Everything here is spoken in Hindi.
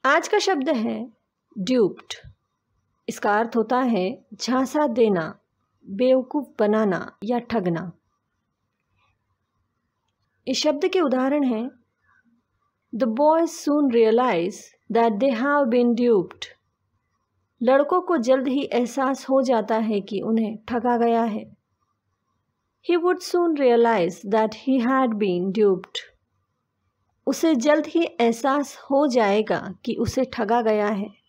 आज का शब्द है ड्यूप्ड। इसका अर्थ होता है झांसा देना, बेवकूफ़ बनाना या ठगना। इस शब्द के उदाहरण हैं the boys soon realise that they have been duped. लड़कों को जल्द ही एहसास हो जाता है कि उन्हें ठगा गया है। He would soon realize that he had been duped. उसे जल्द ही एहसास हो जाएगा कि उसे ठगा गया है।